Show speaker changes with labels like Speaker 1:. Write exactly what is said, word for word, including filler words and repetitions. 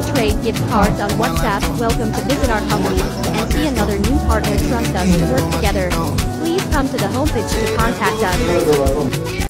Speaker 1: trade gift cards on WhatsApp. Welcome to visit our company and see another new partner. Trust us to work together. Please come to the homepage to contact us.